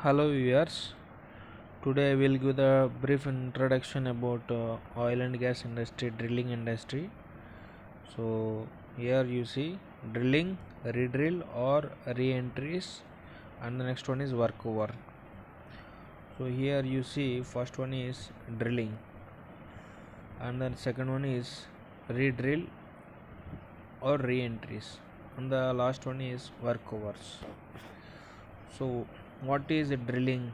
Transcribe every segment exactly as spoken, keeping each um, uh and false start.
Hello viewers, today I will give the brief introduction about uh, oil and gas industry, drilling industry. So here you see drilling, re-drill or re-entries, and the next one is workover. So here you see first one is drilling and the second one is re-drill or re-entries and the last one is workovers. So what is drilling?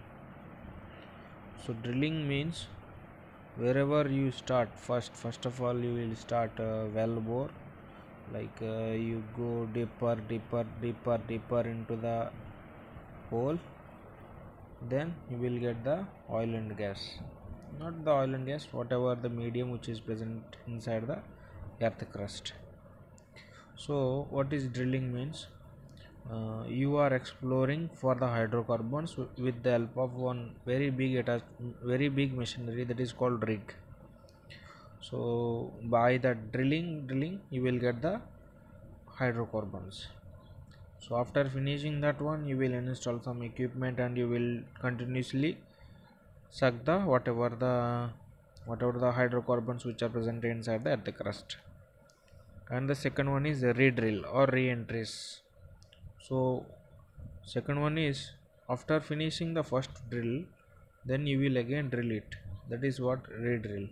So drilling means wherever you start first first of all you will start a well bore, like uh, you go deeper deeper deeper deeper into the hole, then you will get the oil and gas, not the oil and gas, whatever the medium which is present inside the earth crust. So what is drilling means, uh, you are exploring for the hydrocarbons with the help of one very big attached very big machinery that is called rig. So by the drilling drilling you will get the hydrocarbons. So after finishing that one you will install some equipment and you will continuously suck the whatever the whatever the hydrocarbons which are present inside the earth crust. And the second one is the re-drill or re-entries. So second one is after finishing the first drill, then you will again drill it, that is what re-drill.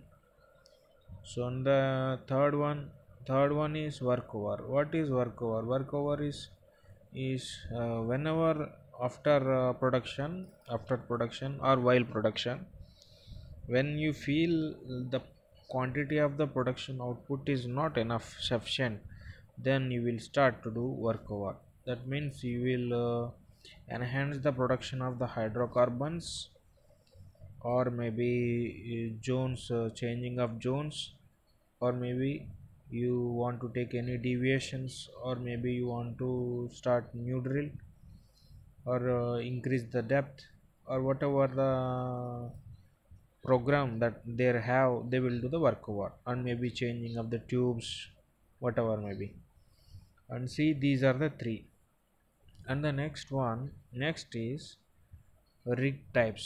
So on the third one, third one is workover. What is workover? Workover is is uh, whenever after uh, production, after production or while production, when you feel the quantity of the production output is not enough sufficient, then you will start to do workover. That means you will uh, enhance the production of the hydrocarbons, or maybe uh, zones, uh, changing of zones, or maybe you want to take any deviations, or maybe you want to start new drill, or uh, increase the depth, or whatever the program that they have, they will do the workover, and maybe changing of the tubes, whatever maybe. And see, these are the three. And the next one, next is rig types.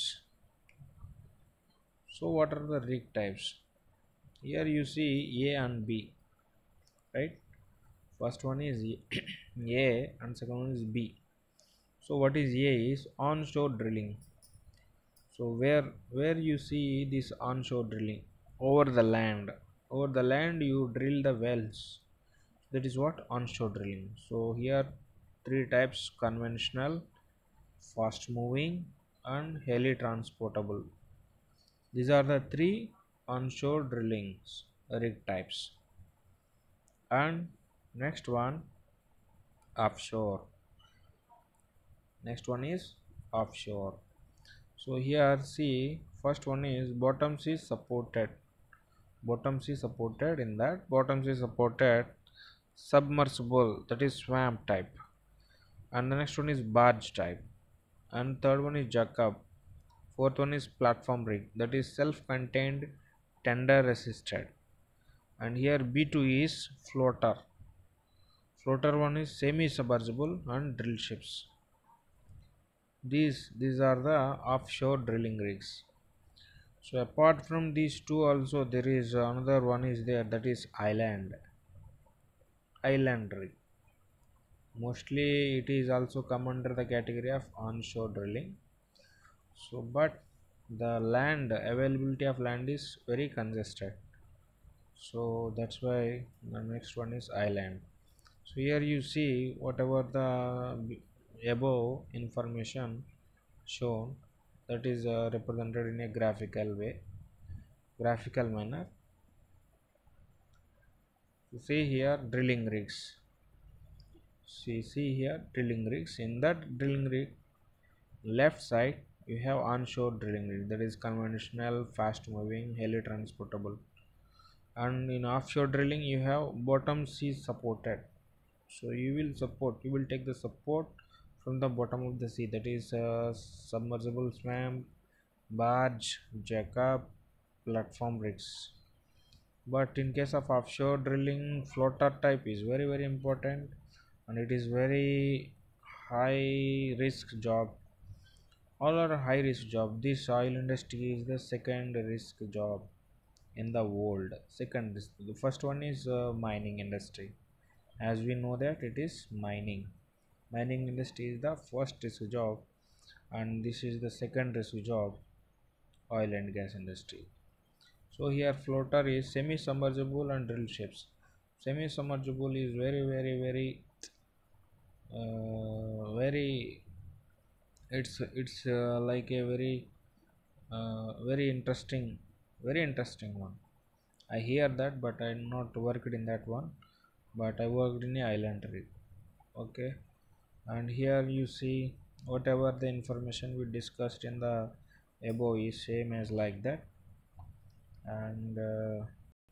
So what are the rig types? Here you see A and B, right? First one is A and second one is B. So what is A is onshore drilling. So where where you see this onshore drilling, over the land, over the land you drill the wells, that is what onshore drilling. So here three types: conventional, fast moving, and heli transportable. These are the three onshore drillings rig types. And next one, offshore. Next one is offshore. So here see, first one is bottom sea supported. Bottom sea supported, in that bottom sea supported submersible, that is swamp type. And the next one is barge type. And third one is jackup. Fourth one is platform rig, that is self-contained tender resisted. And here B two is floater. Floater one is semi-submersible and drill ships. These these are the offshore drilling rigs. So apart from these two also there is another one is there, that is island. Island rig. Mostly it is also come under the category of onshore drilling. So but the land availability of land is very congested. So that's why the next one is island. So here you see whatever the above information shown, that is uh, represented in a graphical way, graphical manner. You see here drilling rigs. See, see here drilling rigs. In that drilling rig, left side you have onshore drilling rig, that is conventional, fast moving, heli transportable. And in offshore drilling you have bottom sea supported. So you will support, you will take the support from the bottom of the sea, that is uh, submersible, swamp, barge, jackup, platform rigs. But in case of offshore drilling, floater type is very very important, and it is very high risk job. All are high risk job. This oil industry is the second risk job in the world. Second risk. The first one is uh, mining industry. As we know that it is mining. Mining industry is the first risk job, and this is the second risk job, oil and gas industry. So here floater is semi-submersible and drill ships. Semi-submersible is very very very uh, very it's it's uh, like a very uh, very interesting very interesting one. I hear that, but I not worked in that one, but I worked in the island rig. Okay, and here you see whatever the information we discussed in the above is same as like that. And uh,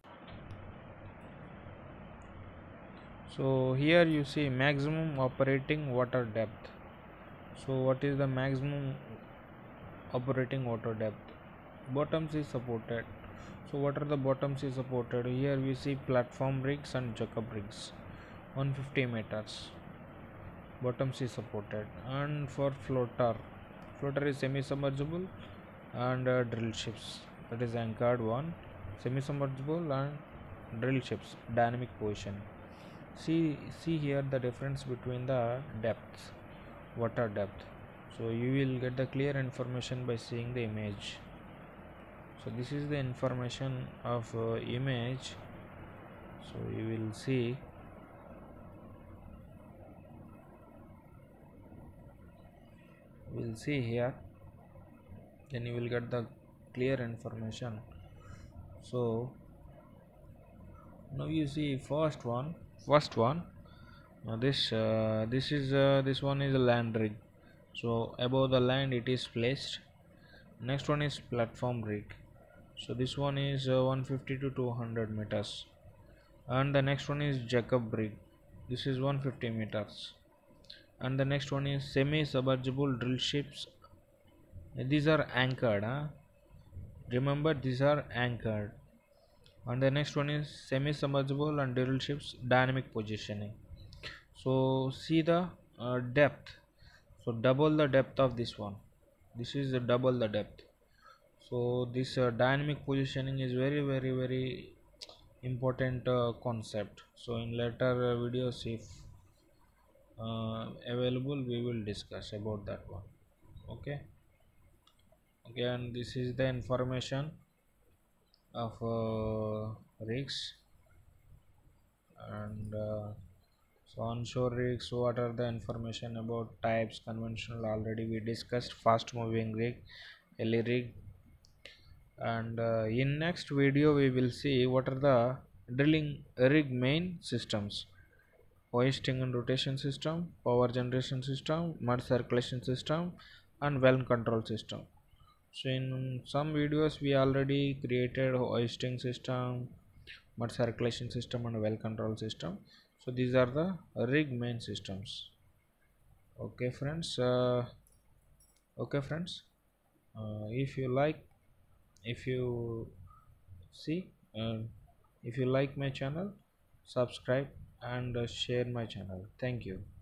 so here you see maximum operating water depth. So what is the maximum operating water depth? Bottoms is supported. So what are the bottoms is supported? Here we see platform rigs and jackup rigs, one hundred fifty meters. Bottoms is supported. And for floater, floater is semi-submersible and uh, drill ships. That is anchored one, semi-submersible and drill ships, dynamic position. See, see here the difference between the depths, water depth. So you will get the clear information by seeing the image. So this is the information of uh, image. So you will see will see here, then you will get the clear information. So now you see first one first one now this uh, this is uh, this one is a land rig. So above the land it is placed. Next one is platform rig. So this one is uh, one hundred fifty to two hundred meters. And the next one is jackup rig. This is one hundred fifty meters. And the next one is semi-submersible drill ships. These are anchored, huh? Remember, these are anchored. And the next one is semi-submersible and drill ships, dynamic positioning. So see the uh, depth. So double the depth of this one. This is the double the depth. So this uh, dynamic positioning is very very very important uh, concept. So in later uh, videos, if uh, available, we will discuss about that one. Okay. Okay, and this is the information of uh, rigs. And uh, so onshore rigs, what are the information about types? Conventional already we discussed, fast moving rig, heli rig. And uh, in next video we will see what are the drilling rig main systems: hoisting and rotation system, power generation system, mud circulation system, and well control system. So in some videos we already created hoisting system, mud circulation system, and well control system. So these are the rig main systems. Okay friends, uh, okay friends, uh, if you like, if you see, uh, if you like my channel, subscribe and uh, share my channel. Thank you.